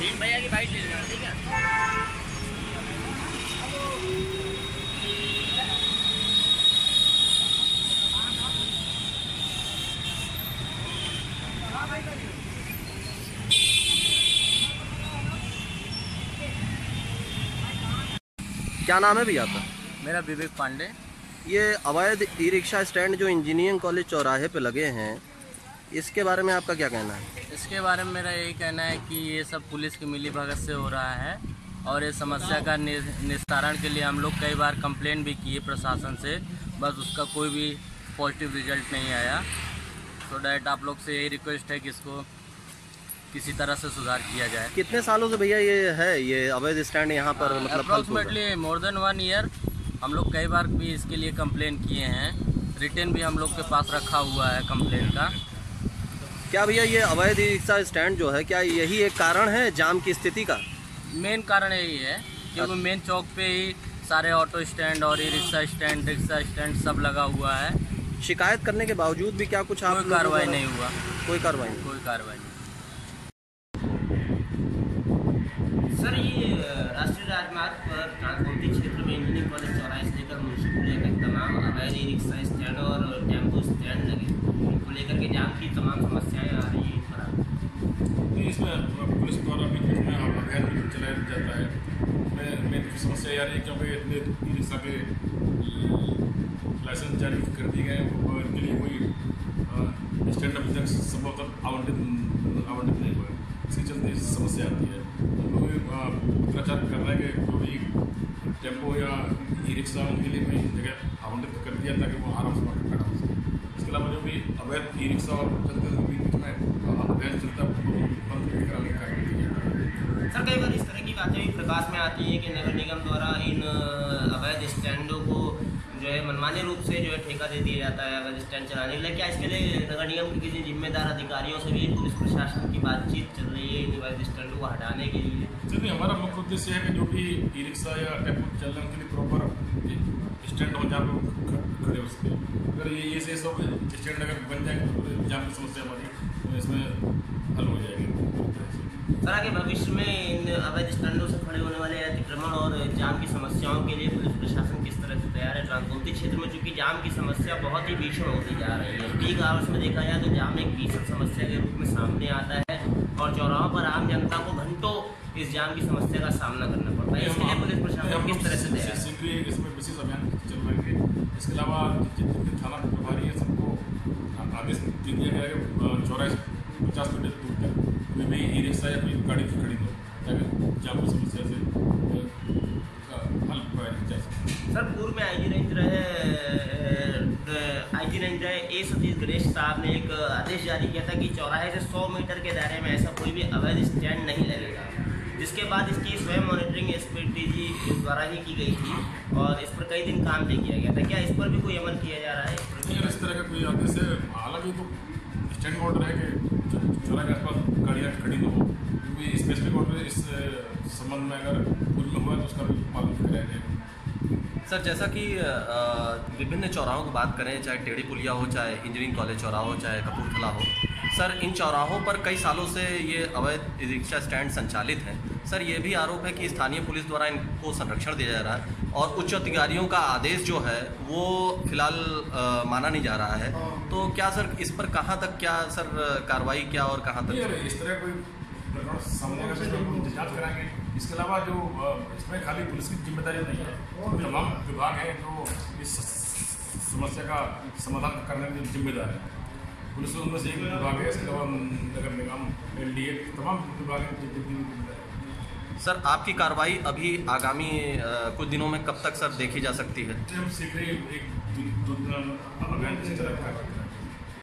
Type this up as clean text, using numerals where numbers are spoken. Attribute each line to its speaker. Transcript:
Speaker 1: भैया की बाइक ले लेना, ठीक है।
Speaker 2: क्या नाम है भैया आपका?
Speaker 1: मेरा विवेक पांडे।
Speaker 2: ये अवैध ई रिक्शा स्टैंड जो इंजीनियरिंग कॉलेज चौराहे पे लगे हैं, इसके बारे में आपका क्या कहना है?
Speaker 1: इसके बारे में मेरा यही कहना है कि ये सब पुलिस की मिलीभगत से हो रहा है और ये समस्या का निस्तारण के लिए हम लोग कई बार कंप्लेन भी किए प्रशासन से, बस उसका कोई भी पॉजिटिव रिजल्ट नहीं आया। तो डैट आप लोग से यही रिक्वेस्ट है कि इसको किसी तरह से सुधार किया जाए।
Speaker 2: कितने सालों से भैया ये अवैध स्टैंड यहाँ पर मतलब
Speaker 1: अप्रॉक्सीमेटली मोर देन 1 ईयर। हम लोग कई बार भी इसके लिए कंप्लेन किए हैं, रिटर्न भी हम लोग के पास रखा हुआ है कंप्लेन का।
Speaker 2: क्या भैया ये अवैध ई रिक्शा स्टैंड जो है, क्या यही एक कारण है जाम की स्थिति का?
Speaker 1: मेन कारण यही है क्योंकि मेन चौक पे ही सारे ऑटो स्टैंड और ई रिक्शा स्टैंड सब लगा हुआ है।
Speaker 2: शिकायत करने के बावजूद भी क्या कुछ
Speaker 1: कोई कार्रवाई नहीं हुआ?
Speaker 2: कोई कार्रवाई नहीं।
Speaker 3: सर, ये राष्ट्रीय राजमार्ग पर ट्रांसपोर्टिंग क्षेत्र में इंजीनियरिंग कॉलेज चौराहे से लेकर मुंशीपुलिया तक तमाम अवैध ई रिक्शा स्टैंड और टेम्पो स्टैंड लगे, इनको लेकर के जाम की तमाम समस्याएं आ रही हैं।
Speaker 4: इसमें पुलिस द्वारा भी अभियान भी चलाया जाता है। मेन समस्या ये आ रही है क्योंकि इतने ई रिक्शा के लाइसेंस जारी कर दिए गए हैं, इनके लिए कोई स्टैंड अभी तक संभवतः आवंटित नहीं हुआ है। इसके चलते समस्या आती है। हम लोग प्रचार कर रहे हैं कि जो भी टेम्पो या ई रिक्शा उनके लिए कोई जगह आवंटित कर दिया ताकि वो आराम से खड़ा हो सके। इसके अलावा जो भी अवैध ई रिक्शा और चलते बीच में अवैध चलता बंद कराने का कार्य किया जाता है।
Speaker 3: सर, कई बार इस तरह की बातें भी प्रकाश में आती हैं कि नगर निगम द्वारा इन अवैध स्टैंडों को जो है मनमाने रूप से जो है ठेका दे दिया जाता है अवैध स्टैंड चलाने के लिए। क्या इसके लिए नगर निगम के किसी जिम्मेदार अधिकारियों से भी पुलिस प्रशासन की बातचीत चल रही है इन अवैध स्टैंडों को हटाने के लिए?
Speaker 4: चलिए, हमारा मुख्य उद्देश्य है कि जो भी ई रिक्शा या टेम्पो चलने के लिए प्रॉपर स्टैंड हो जहाँ पे खड़े हो सके। अगर ये सब स्टैंड अगर बन जाएंगे तो जाम की समस्या हमारी इसमें हल हो जाएगी।
Speaker 3: सर, आगे भविष्य में इन अवैध स्टैंडों से खड़े होने वाले अतिक्रमण और जाम की समस्याओं के लिए पुलिस प्रशासन किस तरह से तैयार है? ट्रांसपोर्टिंग क्षेत्र में चूंकि जाम की समस्या बहुत ही भीषण होती जा रही है, पीक आवर्स में देखा जाए तो जाम एक भीषण समस्या के रूप में सामने आता है और चौराहों पर आम जनता को घंटों इस जाम की समस्या का सामना करना पड़ता है। इसके लिए पुलिस प्रशासन किस तरह से तैयार है?
Speaker 4: इसमें विशेष अभियान चल रहे हैं। इसके अलावा जितने थाना प्रभारी है सबको आदेश दे दिया गया है कि 50 मीटर दूर तक कोई भी ई रिक्शा या कोई गाड़ी खड़ी हो ताकि जाम की समस्या से हल पाया जा सके।
Speaker 3: सर, पूर्व में आईजी रेंज रहे ए सतीश गणेश साहब ने एक आदेश जारी किया था कि चौराहे से 100 मीटर के दायरे में ऐसा कोई भी अवैध स्टैंड नहीं लगेगा, जिसके बाद इसकी स्वयं मॉनिटरिंग एसपीटीजी द्वारा ही की गई थी और इस पर कई दिन काम नहीं किया गया था। क्या इस पर भी कोई अमल किया जा रहा है?
Speaker 4: इस तरह का कोई आदेश है, हालांकि तो स्टैंड का ऑर्डर है कि चौराहे के आसपास गाड़ियाँ खड़ी न हो, क्योंकि स्पेसिफिक ऑर्डर इस संबंध में अगर पूर्व में हुआ तो उसका भी पालन कराया जाएगा।
Speaker 2: सर, जैसा कि विभिन्न चौराहों की बात करें, चाहे टेढ़ी पुलिया हो, चाहे इंजीनियरिंग कॉलेज चौराहा हो, चाहे कपूरथला हो, सर इन चौराहों पर कई सालों से ये अवैध ई रिक्शा स्टैंड संचालित हैं। सर, ये भी आरोप है कि स्थानीय पुलिस द्वारा इनको संरक्षण दिया जा रहा है और उच्च अधिकारियों का आदेश जो है वो फिलहाल माना नहीं जा रहा है। तो क्या सर इस पर कहाँ तक क्या सर कार्रवाई क्या और कहाँ तक
Speaker 4: इस तरह कोई सामने का जांच कराएंगे? इसके अलावा जो इसमें खाली पुलिस की जिम्मेदारी नहीं है, तमाम विभाग हैं जो इस समस्या का समाधान करने में जिम्मेदार है। पुलिस उनमें से एक विभाग है, इसके अलावा नगर निगम, LDA, तमाम विभाग हैं जिम्मेदार है।
Speaker 2: सर, आपकी कार्रवाई अभी आगामी कुछ दिनों में कब तक सर देखी जा सकती है?
Speaker 4: हम शीघ्र ही 1-2 दिन अभियान इस तरह का